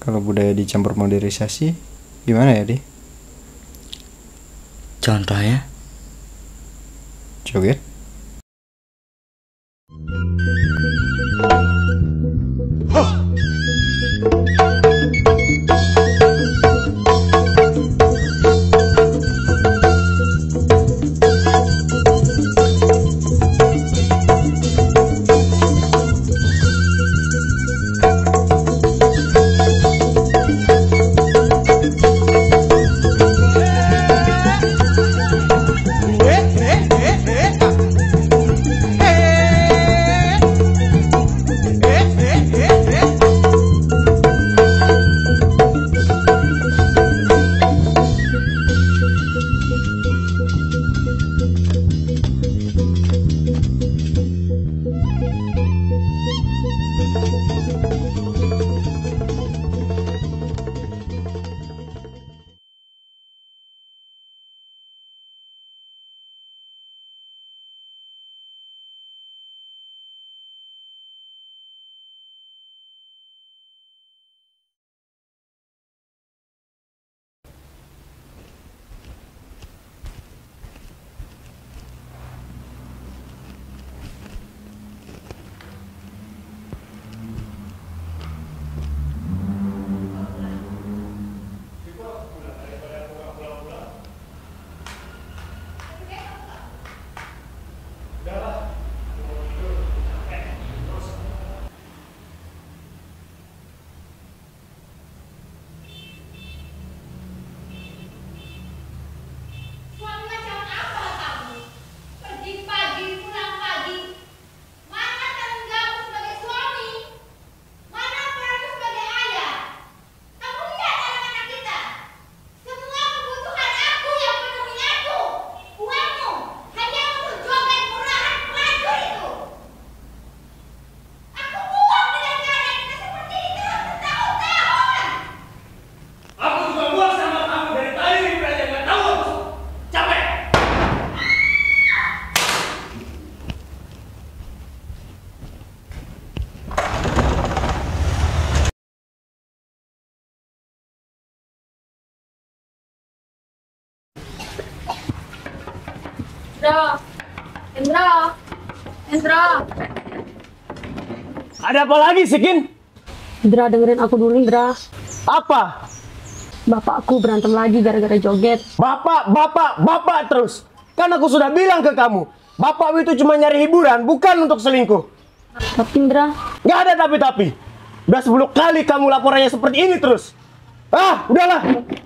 Kalau budaya dicampur modernisasi, gimana ya, Di? Contohnya? Joget? Indra, Indra. Ada apa lagi sih, Kin? Indra, dengerin aku dulu, Indra. Apa? Bapakku berantem lagi gara-gara joget. Bapak terus. Kan aku sudah bilang ke kamu, bapak itu cuma nyari hiburan, bukan untuk selingkuh. Tapi Indra, Nggak ada tapi-tapi. Udah 10 kali kamu laporannya seperti ini terus. Ah, udahlah.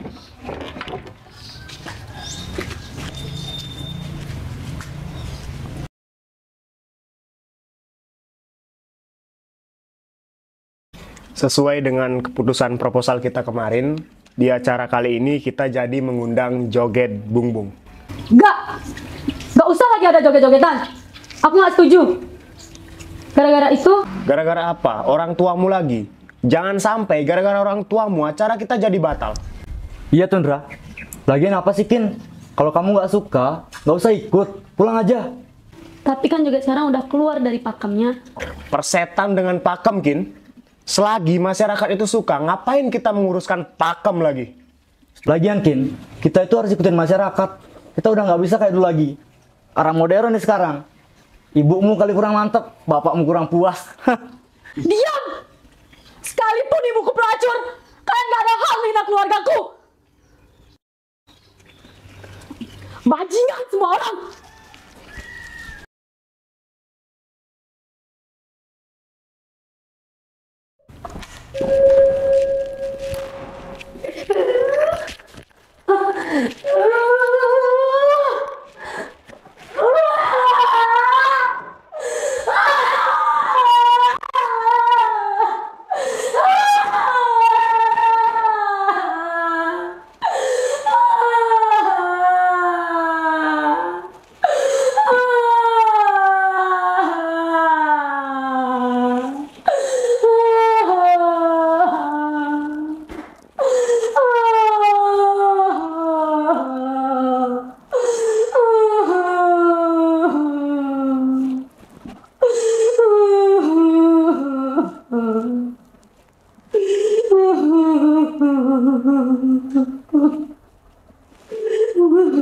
Sesuai dengan keputusan proposal kita kemarin, di acara kali ini kita jadi mengundang joget Bung Bung. Gak usah lagi ada joget-jogetan. Aku gak setuju. Gara-gara itu, Gara-gara apa? Orang tuamu lagi. Jangan sampai gara-gara orang tuamu acara kita jadi batal. Iya Tundra. Lagian apa sih Kin? Kalau kamu nggak suka, nggak usah ikut. Pulang aja. tapi kan joget sekarang udah keluar dari pakemnya. Persetan dengan pakem, Kin. Selagi masyarakat itu suka, ngapain kita menguruskan pakem lagi? Lagian Kin, kita itu harus ikutin masyarakat. Kita udah nggak bisa kayak dulu lagi. Orang modern nih sekarang. Ibumu kali kurang mantep, bapakmu kurang puas. Diam! Sekalipun ibuku pelacur, kalian gak ada hak hina keluargaku. Bajingan semua orang.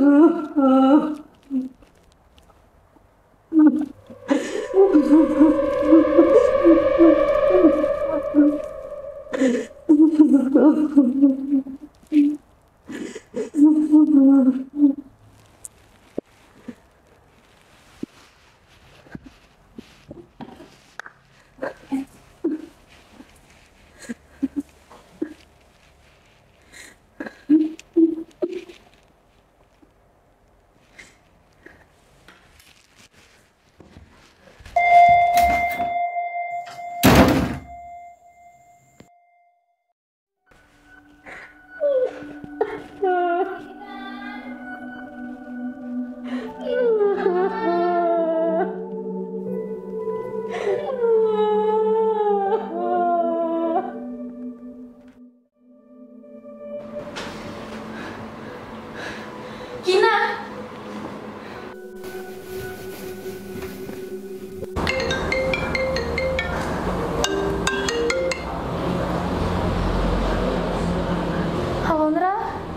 Kina. Halo, Ndra.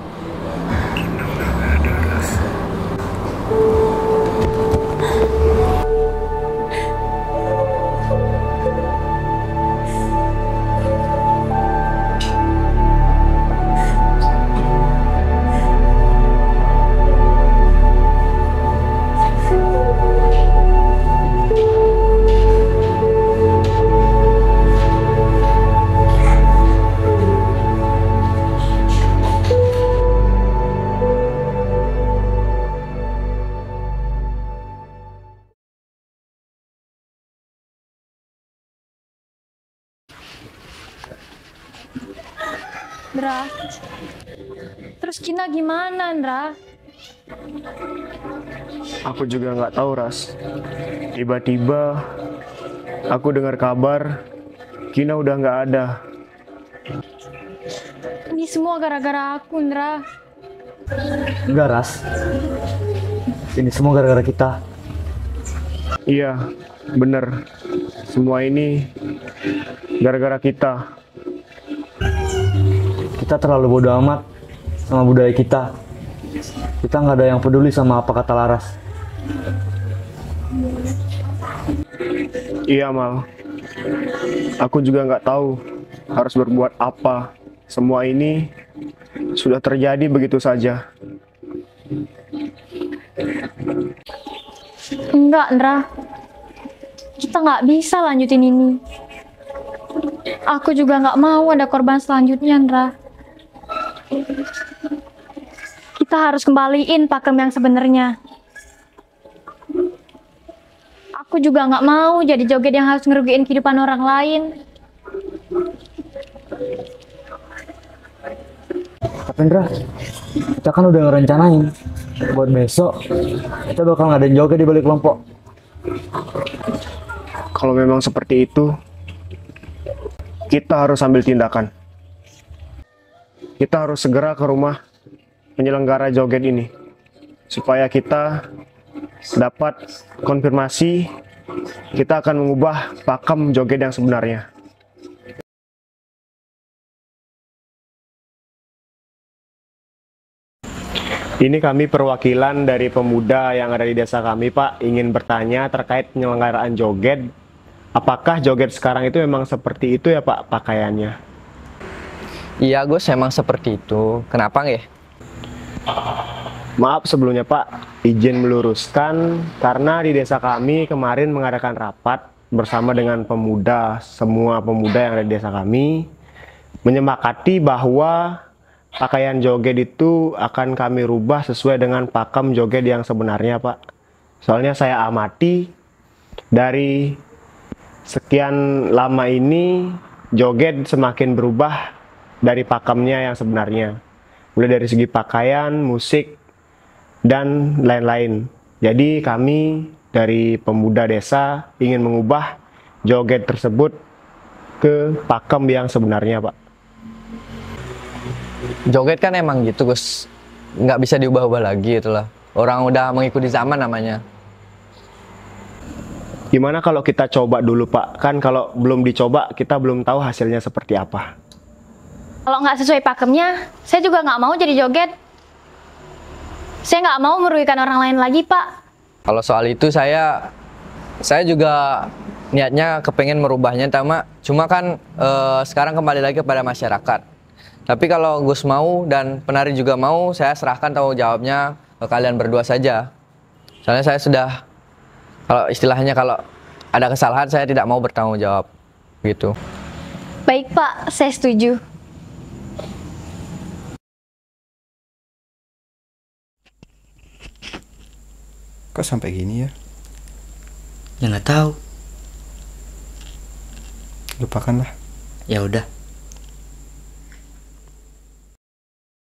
Ndra. Terus Kina gimana, Ndra? Aku juga nggak tahu, Ras. Tiba-tiba aku dengar kabar Kina udah nggak ada. Ini semua gara-gara aku, Ndra. Enggak, Ras. Ini semua gara-gara kita. Iya, bener. Semua ini gara-gara kita. Kita terlalu bodoh amat sama budaya kita. Kita nggak ada yang peduli sama apa kata Laras. Iya, Mal. Aku juga nggak tahu harus berbuat apa. Semua ini sudah terjadi begitu saja. Enggak, Ndra. Kita nggak bisa lanjutin ini. Aku juga nggak mau ada korban selanjutnya, Ndra. Kita harus kembaliin pakem yang sebenarnya. Aku juga nggak mau jadi joget yang harus ngerugiin kehidupan orang lain. Tapi Indra, kita kan udah ngerencanain buat besok kita bakal ngadain joget di balik kelompok. Kalau memang seperti itu, kita harus ambil tindakan. Kita harus segera ke rumah penyelenggara joget ini supaya kita dapat konfirmasi kita akan mengubah pakem joget yang sebenarnya. Ini kami perwakilan dari pemuda yang ada di desa kami, Pak, ingin bertanya terkait penyelenggaraan joget. Apakah joget sekarang itu memang seperti itu ya, Pak, pakaiannya? Iya Gus, emang seperti itu. Kenapa nggak? Maaf sebelumnya Pak, izin meluruskan karena di desa kami kemarin mengadakan rapat bersama dengan pemuda, semua pemuda yang ada di desa kami menyepakati bahwa pakaian joget itu akan kami rubah sesuai dengan pakem joget yang sebenarnya, Pak. Soalnya saya amati dari sekian lama ini joget semakin berubah dari pakemnya yang sebenarnya, mulai dari segi pakaian, musik, dan lain-lain. Jadi kami dari pemuda desa ingin mengubah joget tersebut ke pakem yang sebenarnya, Pak. Joget kan emang gitu Gus, nggak bisa diubah-ubah lagi itulah. Orang udah mengikuti zaman namanya. Gimana kalau kita coba dulu, Pak? Kan kalau belum dicoba kita belum tahu hasilnya seperti apa. Kalau nggak sesuai pakemnya, saya juga nggak mau jadi joget. Saya nggak mau merugikan orang lain lagi, Pak. Kalau soal itu saya juga niatnya kepengen merubahnya, cuma kan sekarang kembali lagi kepada masyarakat. Tapi kalau Gus mau dan penari juga mau, saya serahkan tanggung jawabnya ke kalian berdua saja. Soalnya saya sudah, kalau istilahnya kalau ada kesalahan saya tidak mau bertanggung jawab gitu. Baik, Pak. Saya setuju. Kok sampai gini ya? Ya nggak tahu. Lupakanlah. Ya udah.